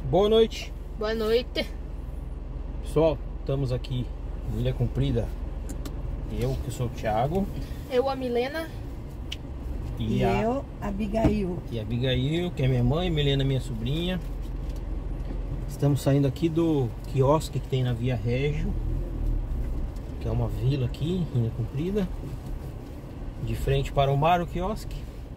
Boa noite. Boa noite. Pessoal, estamos aqui em Ilha Comprida. Eu, que sou o Thiago. Eu, a Milena. E eu, a Abigail. E a Abigail, que é minha mãe, Milena, minha sobrinha. Estamos saindo aqui do quiosque que tem na Via Régio, que é uma vila aqui em Ilha Comprida. De frente para o mar, o quiosque.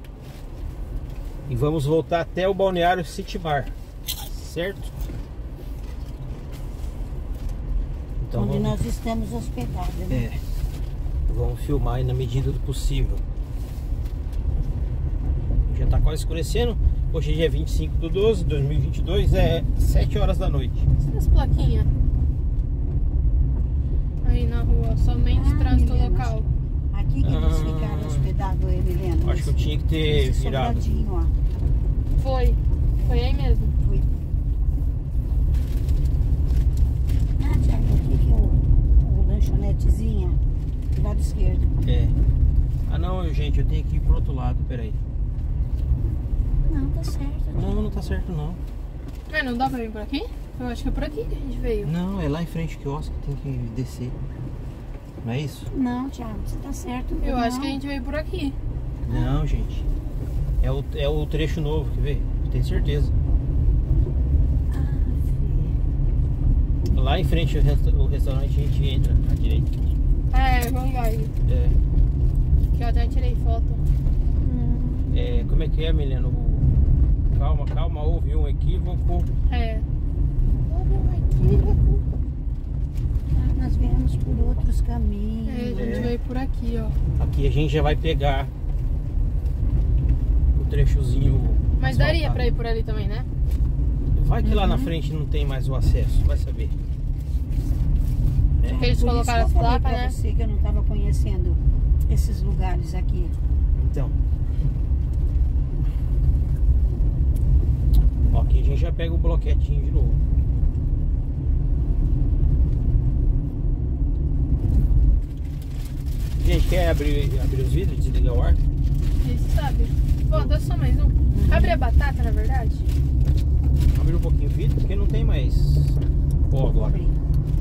E vamos voltar até o balneário City Bar, certo? Então Onde vamos... nós estamos hospedados, né? É, vamos filmar aí na medida do possível. Já tá quase escurecendo. Hoje é dia 25/12/2022, é 7 horas da noite. Essas plaquinhas aí na rua, somente trânsito Milena, local. Aqui que eles ficaram hospedados, eu, Milena. Acho que eu tinha que ter Esse virado. sobradinho, ó. Foi aí mesmo. Fui. Ah, Thiago, aqui que o lanchonetezinha do lado esquerdo. É. Ah não, gente, eu tenho que ir pro outro lado, peraí. Não, tá certo. Não, não tá certo não. Ah, não dá pra vir por aqui? Eu acho que é por aqui que a gente veio. Não, é lá em frente o quiosque, tem que descer. Não é isso? Não, Thiago, você tá certo. Eu não. acho que a gente veio por aqui. Não, gente. É o trecho novo, quer ver? Tenho certeza. Ah, filho. Lá em frente o restaurante a gente entra à direita. É verdade. É. Que eu até tirei foto. É, como é que é, Milena? Calma, houve um equívoco. É. Houve um equívoco. Ah, nós viemos por outros caminhos. A gente veio por aqui, ó. Aqui a gente já vai pegar o trechozinho. Mas daria asfaltado. pra ir por ali também, né? Vai que lá na frente não tem mais o acesso, vai saber. Porque eles Por isso colocaram as que eu falei placas, pra né? você que eu não estava conhecendo esses lugares aqui. Então. Ó, aqui a gente já pega o bloquetinho de novo. Gente, quer abrir os vidros e desligar o ar? Isso sabe. Bom, dá só mais um. Abre a batata, na verdade. Abre um pouquinho o vidro, porque não tem mais. Ó, agora. Abri.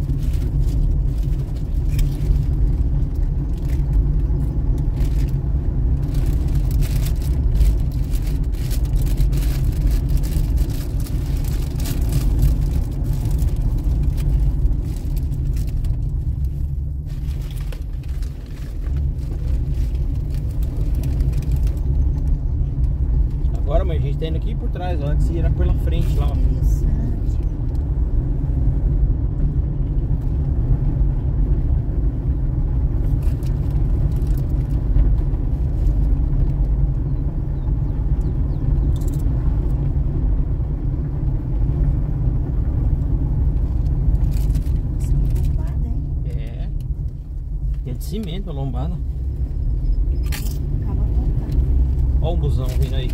Agora, mas a gente tá indo aqui por trás, ó. Antes era pela frente lá, ó. Interessante. Nossa, que bombada, hein? É. É de cimento a lombada. Acaba contando. Ó o busão vindo aí.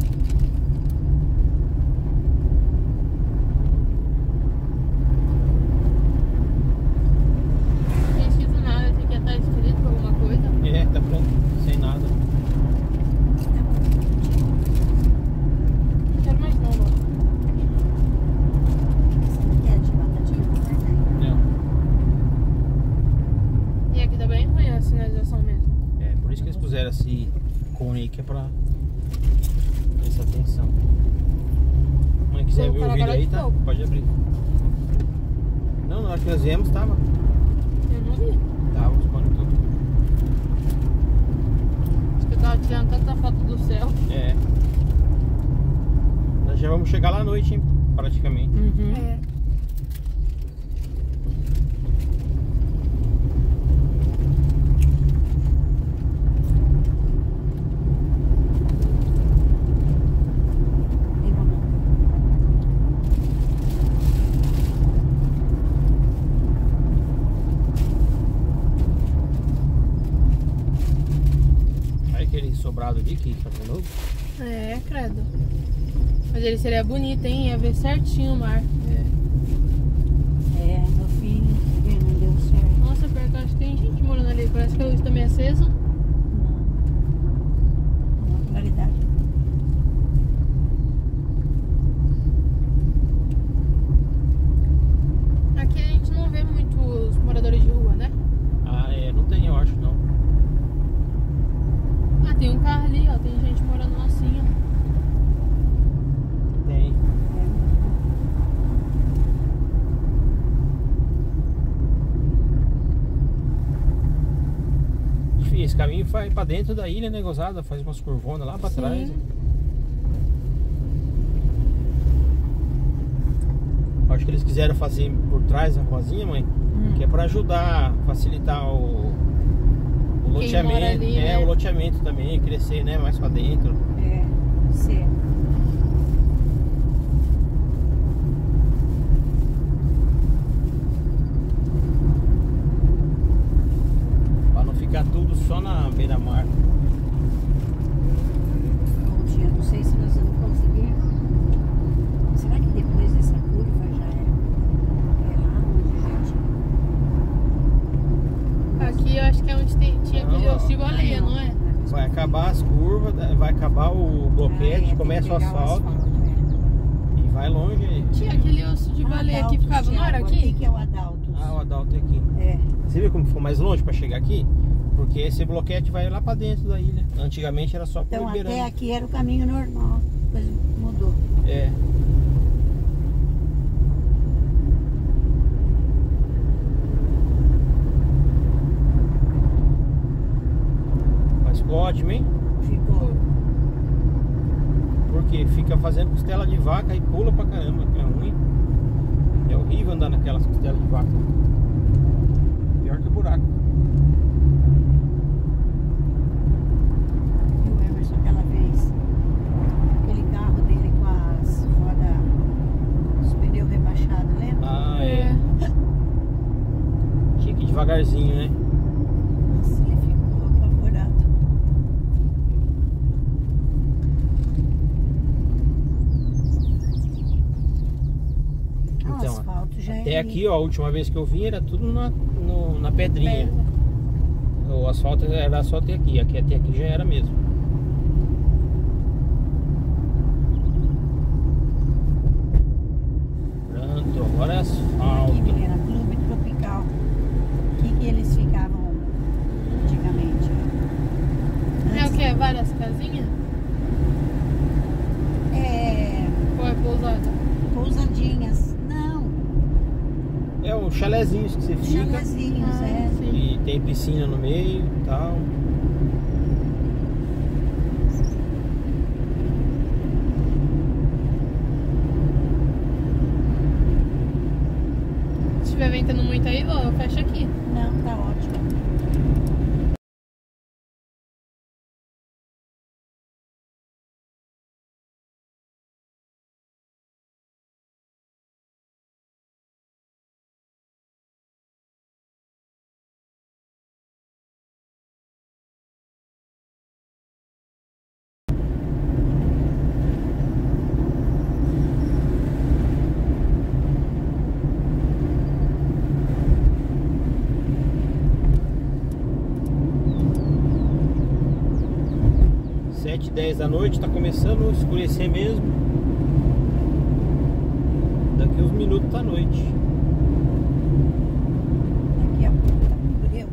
Não tem escrito nada, tem que estar escrito alguma coisa. É, tá pronto, sem nada. Não quero mais não, ó. Você não quer de batatinha pra guardar? Não. E aqui tá bem ruim a sinalização mesmo. É, por isso que eles puseram esse cone aí, que é pra prestar atenção. Mãe, quiser ver o Colocaram vídeo agora aí, de tá? novo. Pode abrir. Não, na hora que nós viemos tava. Eu não vi. Tava os panos tudo. Acho que eu tava tirando tanta foto do céu. É. Nós já vamos chegar lá à noite, hein? Praticamente. É. E vamos. Olha aquele sobrado ali que tá de novo. É, credo. Mas ele seria bonito, hein? Ia ver certinho o mar. É. É, meu filho, não deu certo. Nossa, pior que eu acho que tem gente morando ali. Parece que a luz tá meio acesa. Não. Uma claridade. esse caminho vai pra dentro da ilha, né, gozada? Faz umas curvonas lá pra Sim. trás. Acho que eles quiseram fazer por trás a ruazinha, mãe, que é pra ajudar, facilitar o loteamento. mora ali, né? O loteamento também, crescer, né, mais pra dentro. É, sim. Pra não ficar tudo só na beira-mar. Bom dia, não sei se nós vamos conseguir. Será que depois dessa curva já é lá onde a gente... Aqui eu acho que é onde tinha aquele osso de baleia, não é? Vai acabar as curvas, vai acabar o bloquete, começa o asfalto e vai longe aí. Tinha aquele osso de baleia que ficava, não era aqui? Que é o Adalto. Ah, o Adalto é aqui. É. Você viu como ficou mais longe pra chegar aqui? Porque esse bloquete vai lá pra dentro da ilha. Antigamente era só por Então Ribeirão. até aqui era o caminho normal, depois mudou. É. Mas ficou ótimo, hein? Ficou. Porque fica fazendo costela de vaca e pula pra caramba, que é ruim. É horrível andar naquelas costelas de vaca. Pior que buraco. E o Emerson aquela vez, aquele carro dele com as rodas, os pneus rebaixados, lembra? Ah, é. Tinha que ir devagarzinho, né? Nossa, ele ficou apavorado. O Então, asfalto já até é aqui, ó, a última vez que eu vim era tudo na pedrinha. O asfalto era só até aqui até aqui já era mesmo. Pronto, agora é Aqui, asfalto. menina, Clube Tropical. Que eles ficavam antigamente? É o que? Várias casinhas? É, Ou é pousada? pousadinhas. Não, É os chalezinhos que você fica. chalezinhos, é. Sim. E tem piscina no meio e tal. Se estiver ventando muito aí, ó, fecha aqui. Não, tá ótimo. Sete e 10 da noite, tá começando a escurecer mesmo. Daqui uns minutos tá noite. Daqui a pouco tá com breu.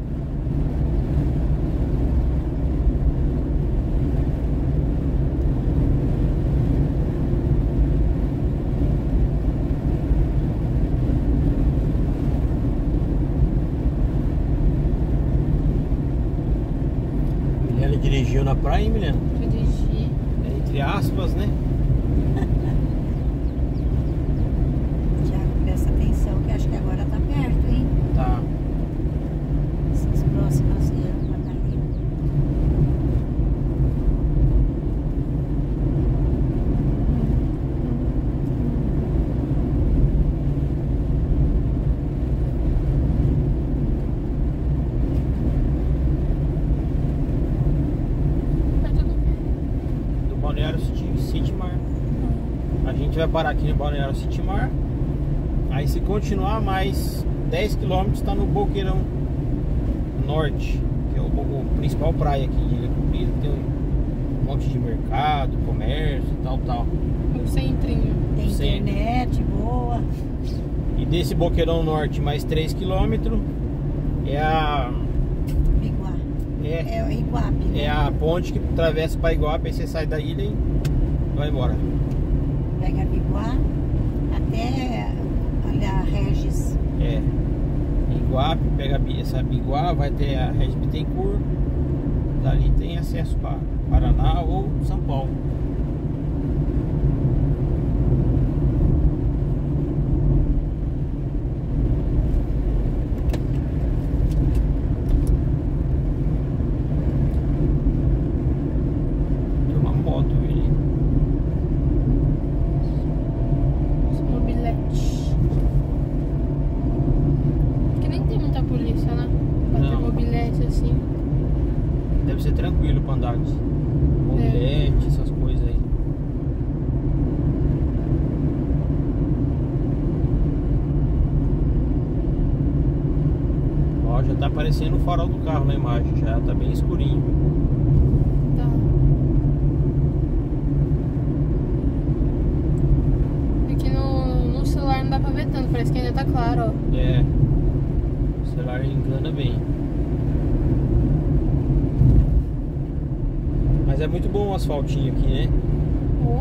Milena dirigiu na praia, hein, Milena? Dirigir. É, entre aspas, né? Tiago, presta atenção que acho que agora tá perto, hein? Tá. Essas próximas lâmpadas ali. Perto do quê? Do Balneário City Mar. A gente vai parar aqui no Balneário City Mar. Aí se continuar mais 10 km tá no Boqueirão Norte, que é o principal praia aqui de Ilha Comprida. Tem um monte de mercado, comércio, tal. O centrinho. Tem Sim. internet boa. E desse Boqueirão Norte mais 3 km é a Iguá. é, É o Iguape, né? é a ponte que atravessa para Iguape. Aí você sai da ilha e vai embora. Pega Iguá até olhar Regis. É Iguape, pega essa Biguá, vai ter a Regis Bittencourt dali tem acesso para Paraná ou São Paulo. Tem uma moto ali. Mobilete. Que nem tem muita polícia, né? Pra ter Não. mobilete assim. Deve ser tranquilo pra andar de mobilete, essas coisas aí. Ó, já tá aparecendo o farol do carro na imagem, já tá bem escurinho. Tá. Aqui no celular não dá pra ver tanto, parece que ainda tá claro, ó. É, o celular engana bem. Mas é muito bom o asfaltinho aqui, né? Ó.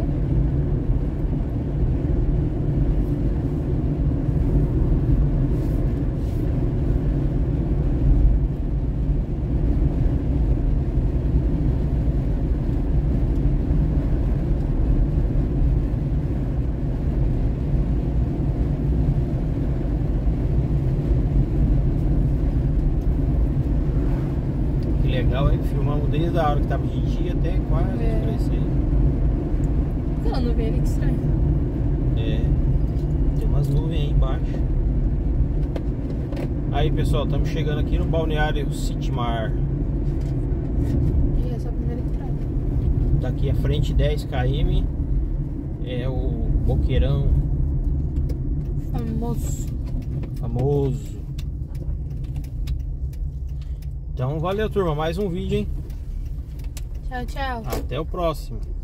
Que legal, hein? Filmamos desde a hora que tava de dia até quase escurecer. Aquela nuvem ali, que estranho. É, tem umas nuvens aí embaixo. Aí pessoal, estamos chegando aqui no balneário Citimar. E essa é a primeira entrada. Daqui à frente 10 km é o Boqueirão famoso. Então valeu turma, mais um vídeo, hein? Tchau, tchau. Até o próximo.